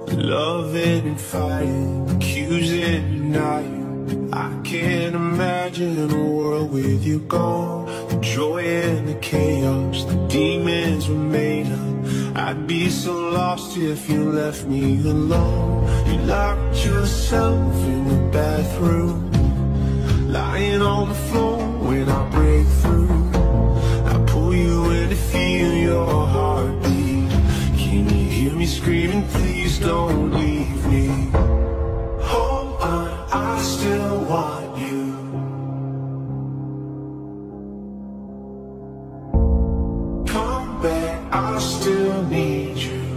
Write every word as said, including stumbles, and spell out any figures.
Loving and fighting, accusing and denying. I can't imagine a world with you gone. The joy and the chaos, the demons remain up. I'd be so lost if you left me alone. You locked yourself in the bathroom, lying on the floor when I break through. I pull you in to feel your heartbeat. Can you hear me screaming, please don't leave me? Hold on, I still want you. Come back, I still need you.